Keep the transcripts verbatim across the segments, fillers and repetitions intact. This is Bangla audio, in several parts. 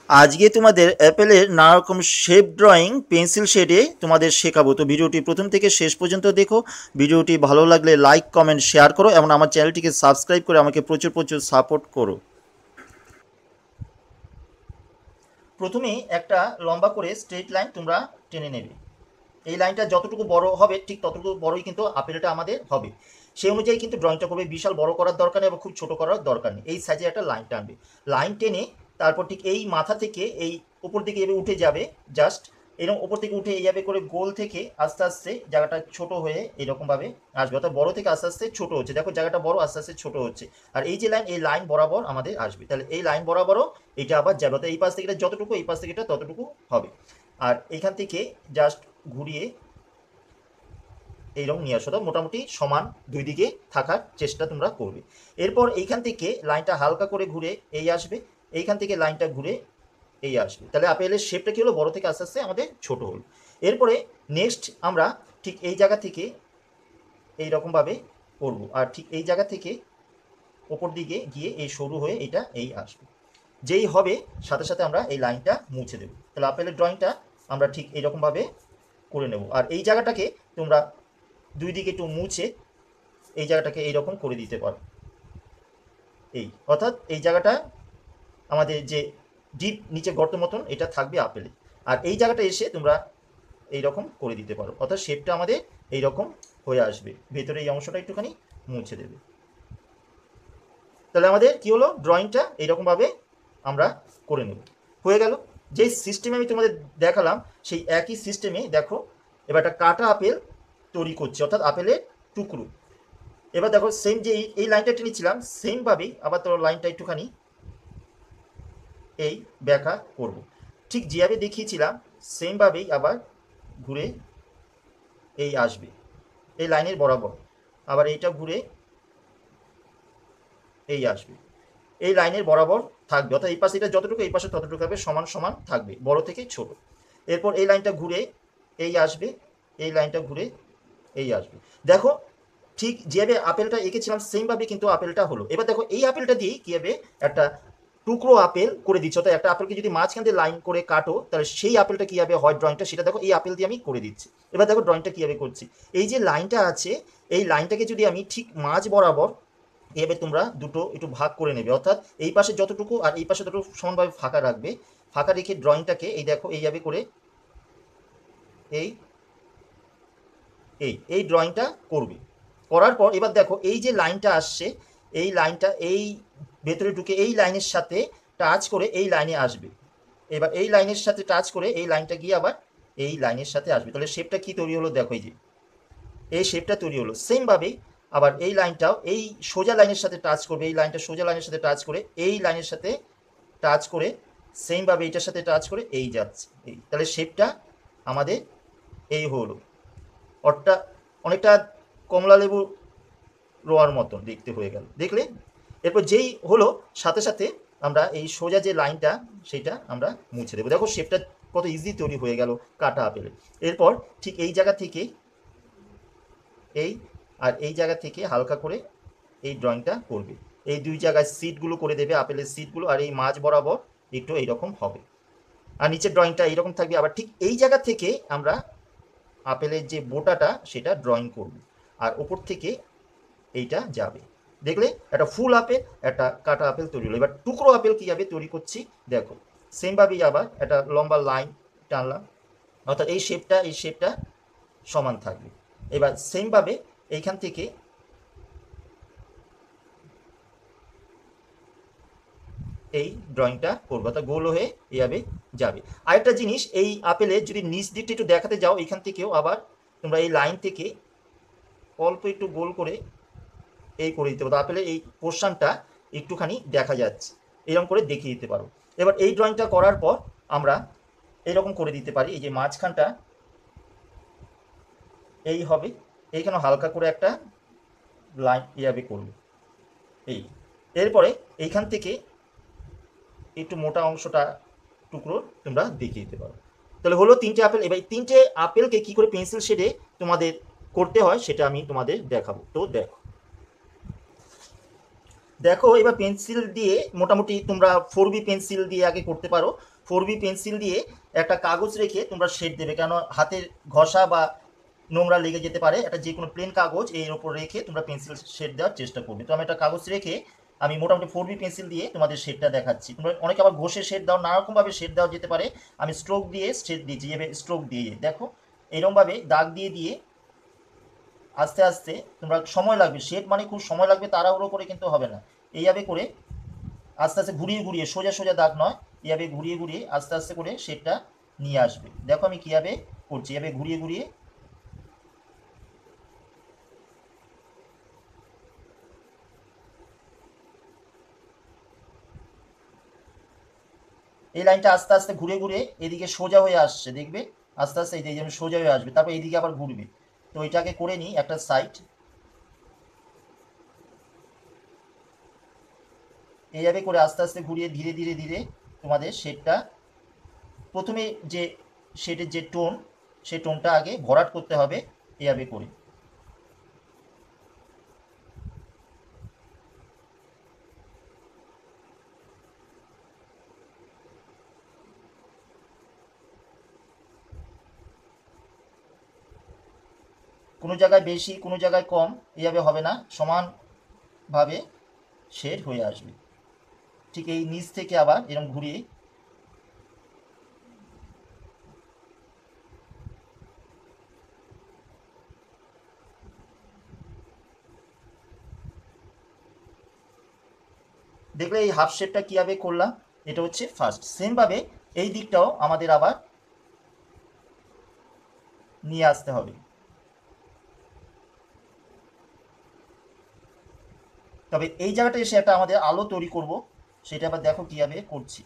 আজকে তোমাদের অ্যাপেলের নানা রকম শেপ ড্রয়িং পেন্সিল শেডে তোমাদের শেখাবো। তো ভিডিওটি প্রথম থেকে শেষ পর্যন্ত দেখো। ভিডিওটি ভালো লাগলে লাইক কমেন্ট শেয়ার করো এবং আমার চ্যানেলটিকে সাবস্ক্রাইব করে আমাকে প্রচুর প্রচুর সাপোর্ট করো। প্রথমে একটা লম্বা করে স্ট্রেট লাইন তোমরা টেনে নেবে। এই লাইনটা যতটুকু বড় হবে ঠিক ততটুকু বড়ই কিন্তু আপেলটা আমাদের হবে। সেই অনুযায়ী কিন্তু ড্রয়িংটা করবে। বিশাল বড় করার দরকার নেই এবং খুব ছোট করার দরকার নেই। এই সাইজে একটা লাইন টানবে। লাইন টেনে তারপর ঠিক এই মাথা থেকে এই উপর দিকে এভাবে উঠে যাবে, জাস্ট এরকম উপর থেকে উঠে এইভাবে করে গোল থেকে আস্তে আস্তে জায়গাটা ছোট হয়ে এরকমভাবে আসবে, অর্থাৎ বড় থেকে আস্তে আস্তে ছোট হচ্ছে। দেখো জায়গাটা বড় আস্তে আস্তে ছোট হচ্ছে। আর এই যে লাইন, এই লাইন বরাবর আমাদের আসবে। তাহলে এই লাইন বরাবরও এটা আবার যাবে, অর্থাৎ এই পাশ থেকে এটা যতটুকু, এই পাশ থেকে এটা ততটুকু হবে। আর এইখান থেকে জাস্ট ঘুরিয়ে এইরকম নিয়ে আসো, তো মোটামুটি সমান দুই দিকে থাকার চেষ্টা তোমরা করবে। এরপর এইখান থেকে লাইনটা হালকা করে ঘুরে এই আসবে, এইখান থেকে লাইনটা ঘুরে এই আসবে। তাহলে আপেলের শেপটা কি হলো, বড় থেকে আস্তে আস্তে আমাদের ছোট হলো। এরপরে নেক্সট আমরা ঠিক এই জায়গা থেকে এইরকমভাবে করবো, আর ঠিক এই জায়গা থেকে ওপর দিকে গিয়ে এই সরু হয়ে এটা এই আসবে। যেই হবে সাথে সাথে আমরা এই লাইনটা মুছে দেবো। তাহলে আপেলের ড্রয়িংটা আমরা ঠিক এইরকমভাবে করে নেব। আর এই জায়গাটাকে তোমরা দুই দিকে একটু মুছে এই জায়গাটাকে এইরকম করে দিতে পারো। এই অর্থাৎ এই জায়গাটা আমাদের যে ডিপ নিচে গর্ত মতন এটা থাকবে আপেলে। আর এই জায়গাটা এসে তোমরা এইরকম করে দিতে পারো, অর্থাৎ শেপটা আমাদের এইরকম হয়ে আসবে। ভেতরে এই অংশটা একটুখানি মুছে দেবে। তাহলে আমাদের কি হলো, ড্রয়িংটা এইরকমভাবে আমরা করে নেব। হয়ে গেল। যে সিস্টেমে আমি তোমাদের দেখালাম সেই একই সিস্টেমে দেখো এবার একটা কাটা আপেল তৈরি করছি, অর্থাৎ আপেলের টুকরো। এবার দেখো সেম যে এই লাইনটা টেনেছিলাম সেমভাবেই আবার তোর লাইনটা একটুখানি এই ব্যাখ্যা করব। ঠিক যেভাবে দেখিয়েছিলাম সেমভাবেই আবার ঘুরে এই আসবে এই লাইনের বরাবর। আবার এইটা ঘুরে এই আসবে, এই লাইনের বরাবর থাকবে, অর্থাৎ এই পাশে এটা যতটুকু এই পাশে ততটুকু হবে, সমান সমান থাকবে, বড় থেকে ছোট। এরপর এই লাইনটা ঘুরে এই আসবে, এই লাইনটা ঘুরে এই আসবে। দেখো ঠিক যেভাবে আপেলটা এঁকেছিলাম সেমভাবে কিন্তু আপেলটা হলো। এবার দেখো এই আপেলটা দিয়ে কী হবে, একটা টুকরো আপেল করে দিচ্ছি, অর্থাৎ একটা আপেলকে যদি মাঝখান দিয়ে লাইন করে কাটো তাহলে সেই আপেলটা কী হবে হয় ড্রয়িংটা, সেটা দেখো এই আপেল দিয়ে আমি করে দিচ্ছি। এবার দেখো ড্রয়িংটা কীভাবে করছি, এই যে লাইনটা আছে এই লাইনটাকে যদি আমি ঠিক মাঝ বরাবর এভাবে তোমরা দুটো একটু ভাগ করে নেবে, অর্থাৎ এই পাশে যতটুকু আর এই পাশে যতটুকু সমানভাবে ফাঁকা রাখবে। ফাঁকা রেখে ড্রয়িংটাকে এই দেখো এইভাবে করে এই এই এই ড্রয়িংটা করবে। করার পর এবার দেখো এই যে লাইনটা আসছে এই লাইনটা এই ভেতরে ঢুকে এই লাইনের সাথে টাচ করে এই লাইনে আসবে। এবার এই লাইনের সাথে টাচ করে এই লাইনটা গিয়ে আবার এই লাইনের সাথে আসবে। তাহলে শেপটা কি তৈরি হলো, দেখো এই যে এই শেপটা তৈরি হলো। সেমভাবেই আবার এই লাইনটাও এই সোজা লাইনের সাথে টাচ করবে, এই লাইনটা সোজা লাইনের সাথে টাচ করে এই লাইনের সাথে টাচ করে সেমভাবে এইটার সাথে টাচ করে এই যাচ্ছে এই। তাহলে শেপটা আমাদের এই হলো, অর্থাৎ অনেকটা কমলা লেবু রোয়ার মতন দেখতে হয়ে গেল, দেখলে। এরপর যেই হলো সাথে সাথে আমরা এই সোজা যে লাইনটা সেটা আমরা মুছে দেবো। দেখো শেপটা কত ইজি তৈরি হয়ে গেল কাটা আপেলে। এরপর ঠিক এই জায়গা থেকে এই আর এই জায়গা থেকে হালকা করে এই ড্রয়িংটা করবে। এই দুই জায়গায় সিটগুলো করে দেবে আপেলের সিটগুলো, আর এই মাঝ বরাবর একটু এইরকম হবে। আর নিচের ড্রয়িংটা এইরকম থাকবে। আবার ঠিক এই জায়গা থেকে আমরা আপেলের যে বোটাটা সেটা ড্রয়িং করব, আর ওপর থেকে এইটা যাবে। দেখলে একটা ফুল আপেল একটা কাটা আপেল তৈরি হলো। এবার টুকরো আপেল কীভাবে তৈরি করছি দেখো, সেমভাবেই আবার একটা লম্বা লাইন টানলাম, অর্থাৎ এই শেপটা এই শেপটা সমান থাকবে। এবার সেমভাবে এইখান থেকে এই ড্রয়িংটা করবো, অর্থাৎ গোল হয়ে এইভাবে যাবে। আরেকটা জিনিস, এই আপেলের যদি নিচ দিকটা একটু দেখাতে যাও এইখান থেকেও আবার তোমরা এই লাইন থেকে অল্প একটু গোল করে এই করে দিতে পারো, আপেলের এই পোর্শনটা একটুখানি দেখা যাচ্ছে, এরকম করে দেখিয়ে দিতে পারো। এবার এই ড্রয়িংটা করার পর আমরা এইরকম করে দিতে পারি, এই যে মাঝখানটা এই হবে, এইখানে হালকা করে একটা লাইন এইভাবে করবে এই। এরপরে এইখান থেকে একটু মোটা অংশটা টুকরো তোমরা দেখিয়ে দিতে পারো। তাহলে হলো তিনটে আপেল। এবার তিনটে আপেলকে কি করে পেন্সিল শেডে তোমাদের করতে হয় সেটা আমি তোমাদের দেখাবো। তো দেখো দেখো এবার পেন্সিল দিয়ে মোটামুটি তোমরা ফোর বি পেন্সিল দিয়ে আগে করতে পারো। ফোর বি পেন্সিল দিয়ে একটা কাগজ রেখে তোমরা শেড দেবে, কেন হাতের ঘষা বা নোংরা লেগে যেতে পারে। একটা যে কোনো প্লেন কাগজ এর ওপর রেখে তোমরা পেন্সিল শেড দেওয়ার চেষ্টা করবে। তো আমি একটা কাগজ রেখে আমি মোটামুটি ফোর বি পেন্সিল দিয়ে তোমাদের শেডটা দেখাচ্ছি। তোমরা অনেকে আবার ঘষে শেড দাও, নানারকমভাবে শেড দেওয়া যেতে পারে। আমি স্ট্রোক দিয়ে শেড দিয়েছি, এভাবে স্ট্রোক দিয়ে দেখো এরকমভাবে দাগ দিয়ে দিয়ে আস্তে আস্তে তোমরা সময় লাগবে, শেড মানে খুব সময় লাগবে, তাড়াহুড়ো করে কিন্তু হবে না। এইভাবে করে আস্তে আস্তে ঘুরিয়ে ঘুরিয়ে, সোজা সোজা দাগ নয়, এভাবে ঘুরিয়ে ঘুরিয়ে আস্তে আস্তে করে শেডটা নিয়ে আসবে। দেখো আমি কীভাবে করছি, এভাবে ঘুরিয়ে ঘুরিয়ে এই লাইনটা আস্তে আস্তে ঘুরে ঘুরে এদিকে সোজা হয়ে আসছে, দেখবে আস্তে আস্তে এই যেমন সোজা হয়ে আসবে, তারপর এইদিকে আবার ঘুরবে। তো এটাকে করে নিই একটা সাইড, এইভাবে করে আস্তে আস্তে ঘুরিয়ে ধীরে ধীরে ধীরে তোমাদের শেডটা, প্রথমে যে শেডের যে টোন, সেই টোনটা আগে ভরাট করতে হবে এইভাবে করে। কোনো জায়গায় বেশি কোনো জায়গায় কম এইভাবে হবে না, সমানভাবে শেড হয়ে আসবে। ঠিক এই নিচ থেকে আবার এরকম ঘুরিয়ে দেখলে এই হাফ শেডটা কীভাবে করলাম, এটা হচ্ছে ফার্স্ট। সেমভাবে এই দিকটাও আমাদের আবার নিয়ে আসতে হবে। তবে এই জায়গাটা এসে একটা আমাদের আলো তৈরি করব, সেটা আবার দেখো কীভাবে করছি।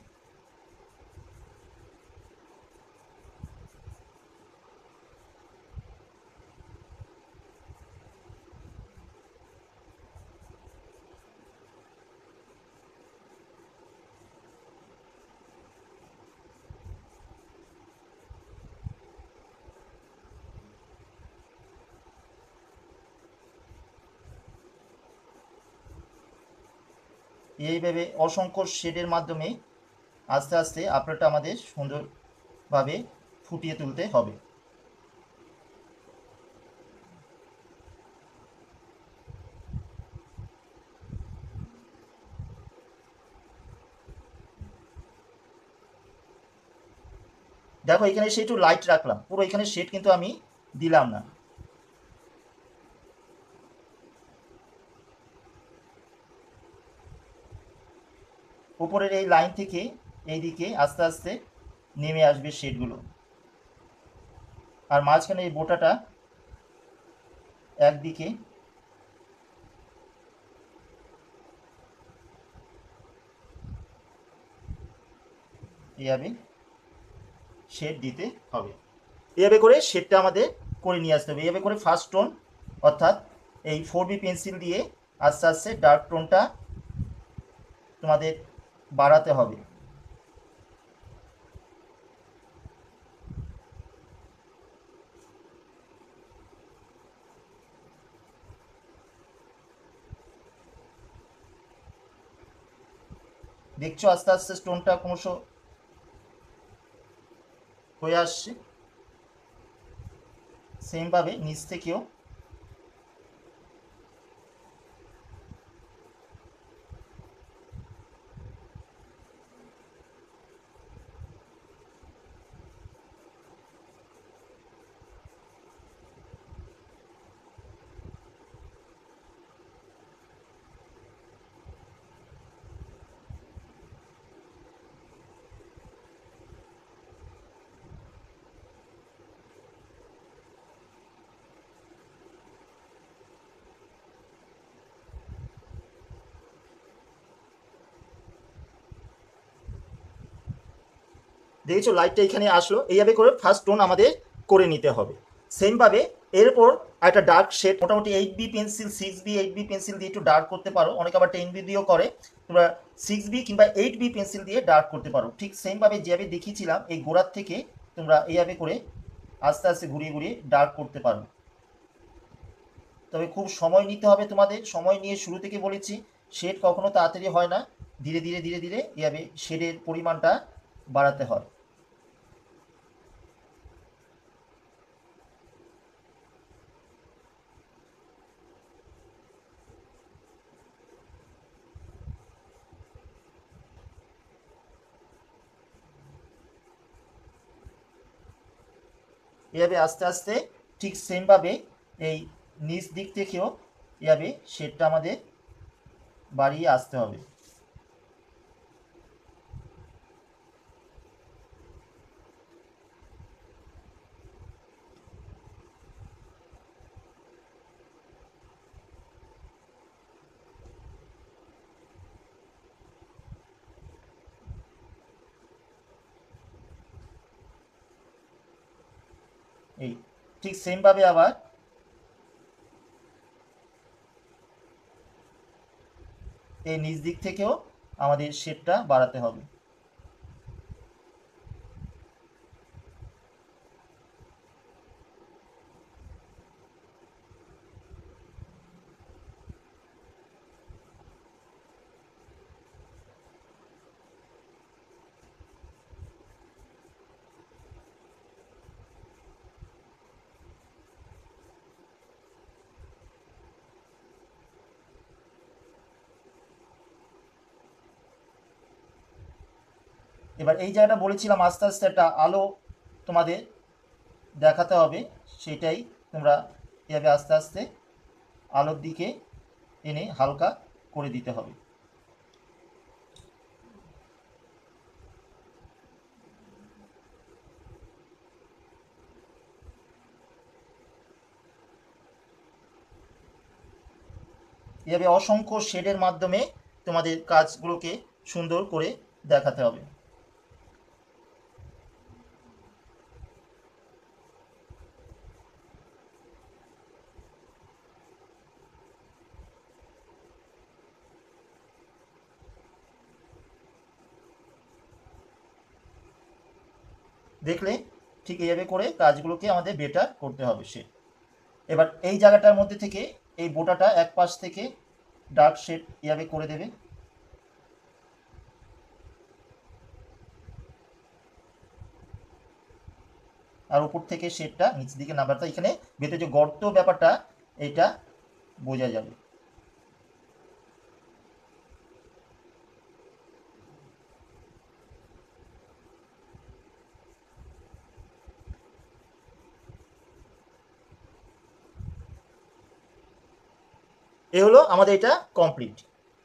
এইভাবে অসংখ্য শেডের মাধ্যমে আস্তে আস্তে আপনারটা আমাদের সুন্দরভাবে ফুটিয়ে তুলতে হবে। দেখো এখানে সে একটু লাইট রাখলাম, পুরো এখানে শেড কিন্তু আমি দিলাম না। উপরের এই লাইন থেকে এই দিকে আস্তে আস্তে নেমে আসবে শেডগুলো, আর মাঝখানে এই বোটাটা একদিকে এইভাবে শেড দিতে হবে। এভাবে করে শেডটা আমাদের করে নিয়ে আসতে হবে। এভাবে করে ফার্স্ট টোন অর্থাৎ এই ফোর বি পেন্সিল দিয়ে আস্তে আস্তে ডার্ক টোনটা তোমাদের বাড়াতে হবে। দেখছো আস্তে আস্তে স্টোনটা ক্রমশ হয়ে আসছে। সেমভাবে নিচ থেকেও দেখেছো লাইটটা এখানে আসলো, এইভাবে করে ফার্স্ট টোন আমাদের করে নিতে হবে। সেমভাবে এরপর একটা ডার্ক শেড, মোটামুটি eight B pencil, six B eight B pencil দিয়ে একটু ডার্ক করতে পারো, অনেকে আবার টেন বি দিয়েও করে। তোমরা সিক্স বি কিংবা এইট বি পেন্সিল দিয়ে ডার্ক করতে পারো। ঠিক সেমভাবে যেভাবে দেখিয়েছিলাম এই গোড়ার থেকে তোমরা এইভাবে করে আস্তে আস্তে ঘুরিয়ে ঘুরিয়ে ডার্ক করতে পারো। তবে খুব সময় নিতে হবে তোমাদের, সময় নিয়ে শুরু থেকে বলেছি শেড কখনো তাড়াতাড়ি হয় না, ধীরে ধীরে ধীরে ধীরে এভাবে শেডের পরিমাণটা বাড়াতে হয়। এভাবে আস্তে আস্তে ঠিক সেমভাবে এই নিচ দিক থেকেও এভাবে শেডটা আমাদের বাড়িয়ে আসতে হবে। এই ঠিক সেমভাবে আবার এই নিচ দিক থেকেও আমাদের শেডটা বাড়াতে হবে। এবার এই জায়গাটা বলেছিলাম আস্তে আস্তে একটা আলো তোমাদের দেখাতে হবে, সেটাই তোমরা এভাবে আস্তে আস্তে আলোর দিকে এনে হালকা করে দিতে হবে। এভাবে অসংখ্য শেডের মাধ্যমে তোমাদের কাজগুলোকে সুন্দর করে দেখাতে হবে। দেখলে ঠিক এইভাবে করে কাজগুলোকে আমাদের বেটার করতে হবে শেড। এবার এই জায়গাটার মধ্যে থেকে এই বোটাটা এক পাশ থেকে ডার্ক শেড এভাবে করে দেবে। আর উপর থেকে শেডটা নিচ দিকে নামাতে, এখানে ভেতরে যে গর্ত ব্যাপারটা এটা বোঝা যাবে। এ হলো আমাদের এটা কমপ্লিট।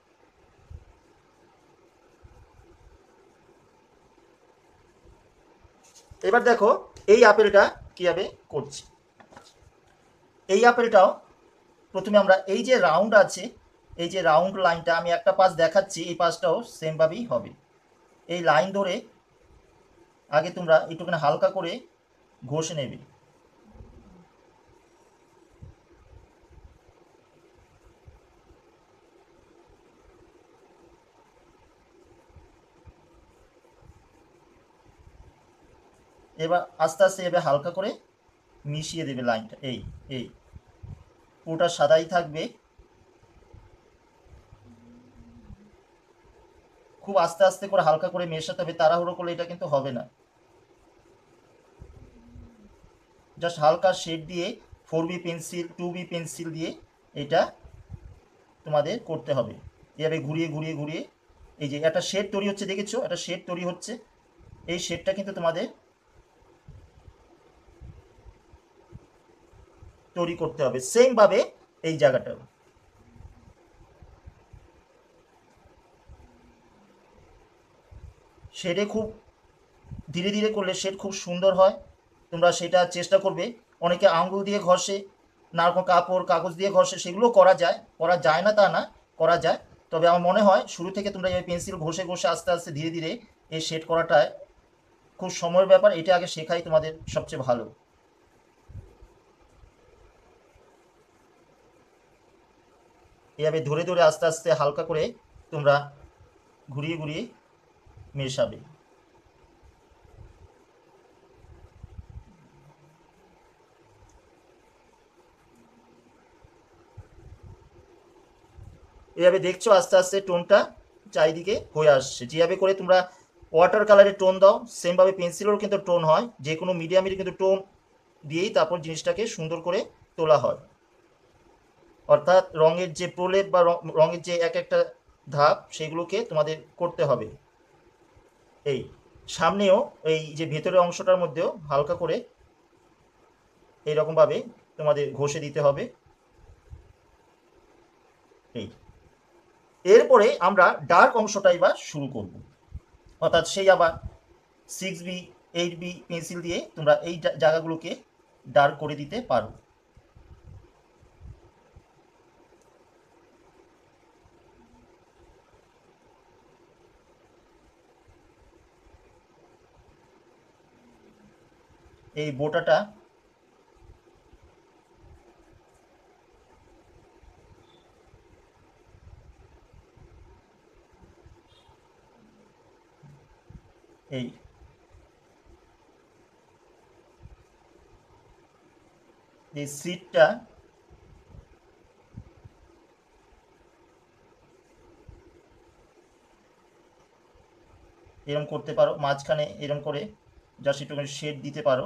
এবার দেখো এই আপেলটা কীভাবে করছি। এই আপেলটাও প্রথমে আমরা এই যে রাউন্ড আছে, এই যে রাউন্ড লাইনটা আমি একটা পাশ দেখাচ্ছি, এই পাশটাও সেমভাবেই হবে। এই লাইন ধরে আগে তোমরা একটুখানি হালকা করে ঘষে নেবে। এবার আস্তে আস্তে এবার হালকা করে মিশিয়ে দেবে লাইনটা। এই এই পুরোটা সাদাই থাকবে, খুব আস্তে আস্তে করে হালকা করে মেশাতে হবে, তাড়াহুড়ো করলে এটা কিন্তু হবে না। জাস্ট হালকা শেড দিয়ে four B pencil two B pencil দিয়ে এটা তোমাদের করতে হবে। এভাবে ঘুরিয়ে ঘুরিয়ে ঘুরিয়ে এই যে একটা শেড তৈরি হচ্ছে, দেখেছো একটা শেড তৈরি হচ্ছে, এই শেডটা কিন্তু তোমাদের তৈরি করতে হবে সেমভাবে এই জায়গাটাও। শেডে খুব ধীরে ধীরে করলে শেড খুব সুন্দর হয়, তোমরা সেটা চেষ্টা করবে। অনেকে আঙুল দিয়ে ঘষে, নারকোল কাপড় কাগজ দিয়ে ঘষে, সেগুলো করা যায়, করা যায় না তা না, করা যায়। তবে আমার মনে হয় শুরু থেকে তোমরা এই পেন্সিল ঘষে ঘষে আস্তে আস্তে ধীরে ধীরে এই শেড করাটায় খুব সময়ের ব্যাপার, এটা আগে শেখাই তোমাদের সবচেয়ে ভালো। এভাবে ধরে ধরে আস্তে আস্তে হালকা করে তোমরা ঘুরিয়ে ঘুরিয়ে মেশাবে। এইভাবে দেখছো আস্তে আস্তে টোনটা চারিদিকে হয়ে আসছে। যেভাবে করে তোমরা ওয়াটার কালারের টোন দাও সেমভাবে পেন্সিলেরও কিন্তু টোন হয়, যে কোনো মিডিয়ামের কিন্তু টোন দিয়েই তারপর জিনিসটাকে সুন্দর করে তোলা হয়। অর্থাৎ রঙের যে প্রলেপ বা রঙের যে এক একটা ধাপ সেগুলোকে তোমাদের করতে হবে। এই সামনেও এই যে ভেতরের অংশটার মধ্যেও হালকা করে এইরকমভাবে তোমাদের ঘষে দিতে হবে। এই এরপরে আমরা ডার্ক অংশটা এবার শুরু করব, অর্থাৎ সেই আবার six B eight B pencil দিয়ে তোমরা এই জায়গাগুলোকে ডার্ক করে দিতে পারো। এই বোটাটা এই এই সিটটা এরম করতে পারো, মাঝখানে এরম করে জাস্ট একটুখানি শেড দিতে পারো।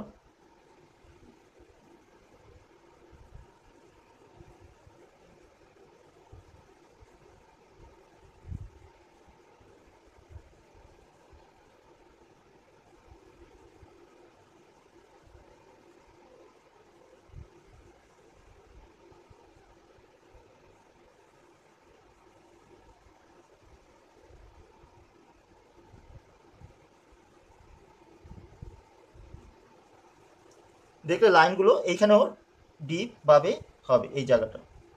দেখলে লাইনগুলো এইখানেও ডিপ ভাবে হবে এই জায়গাটা।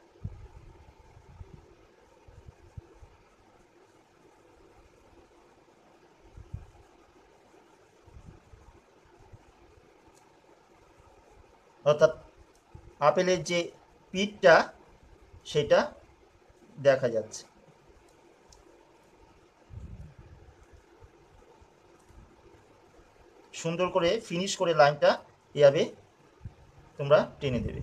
অর্থাৎ আপেলের যে পিঠটা সেটা দেখা যাচ্ছে। সুন্দর করে ফিনিশ করে লাইনটা এভাবে তোমরা টেনে দেবে।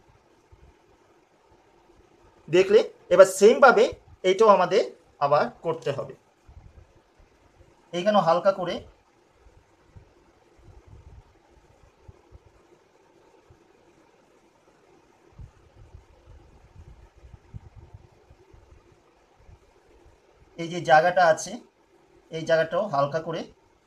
দেখলে এবার সেমভাবে এইটাও আমাদের আবার করতে হবে। এইখানেও হালকা করে এই যে জায়গাটা আছে এই জায়গাটাও হালকা করে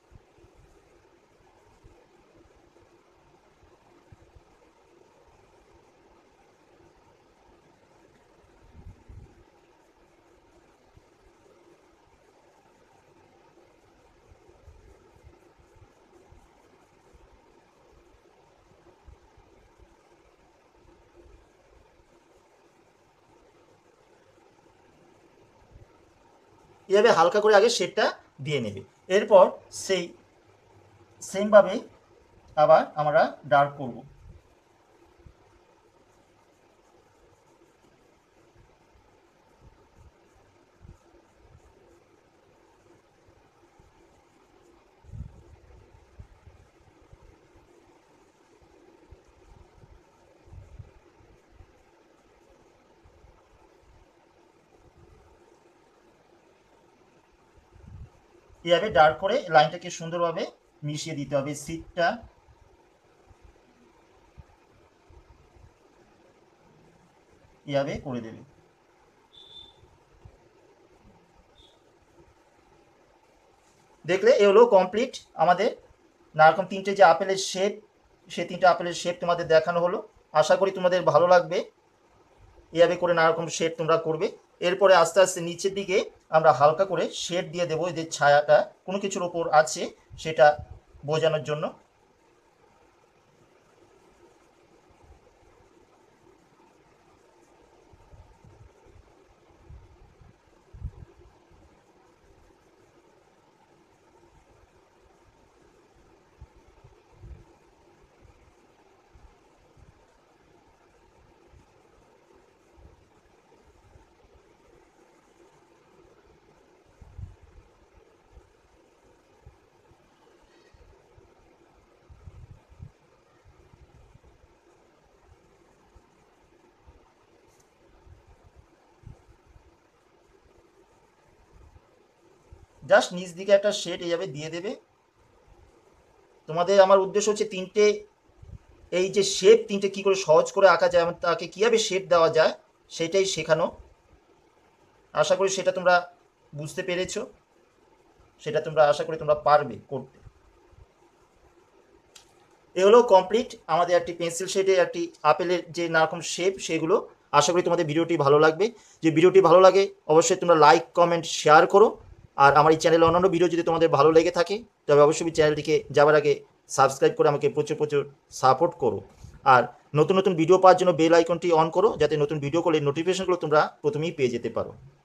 এভাবে হালকা করে আগে শেডটা দিয়ে নেবে। এরপর সেই সেমভাবে আবার আমরা ডার্ক করব। এভাবে ডার্ক করে লাইনটাকে সুন্দরভাবে মিশিয়ে দিতে হবে। সিটটা এভাবে করে দেবে। দেখলে এ হলো কমপ্লিট আমাদের নারকম তিনটে যে আপেলের শেপ, সে তিনটে আপেলের শেপ তোমাদের দেখানো হলো। আশা করি তোমাদের ভালো লাগবে। এভাবে করে নানারকম শেড তোমরা করবে। এরপরে আস্তে আস্তে নিচের দিকে আমরা হালকা করে শেড দিয়ে দেবো, যে ছায়াটা কোনো কিছুর ওপর আছে সেটা বোঝানোর জন্য। জাস্ট নিচ দিকে একটা শেড এইভাবে দিয়ে দেবে। তোমাদের আমার উদ্দেশ্য হচ্ছে তিনটে এই যে শেপ তিনটে কী করে সহজ করে আঁকা যায়, তাকে কীভাবে শেপ দেওয়া যায় সেটাই শেখানো। আশা করি সেটা তোমরা বুঝতে পেরেছো, সেটা তোমরা আশা করি তোমরা পারবে করতে। এ হলো কমপ্লিট আমাদের একটি পেন্সিল শেডে একটি আপেলের যে নানারকম শেপ সেগুলো। আশা করি তোমাদের ভিডিওটি ভালো লাগবে। যে ভিডিওটি ভালো লাগে অবশ্যই তোমরা লাইক কমেন্ট শেয়ার করো। আর আমার এই চ্যানেলে অন্যান্য ভিডিও যদি তোমাদের ভালো লেগে থাকে তবে অবশ্যই চ্যানেলটিকে যাওয়ার আগে সাবস্ক্রাইব করে আমাকে প্রচুর প্রচুর সাপোর্ট করো। আর নতুন নতুন ভিডিও পাওয়ার জন্য বেল আইকনটি অন করো, যাতে নতুন ভিডিও করলে নোটিফিকেশনগুলো তোমরা প্রথমেই পেয়ে যেতে পারো।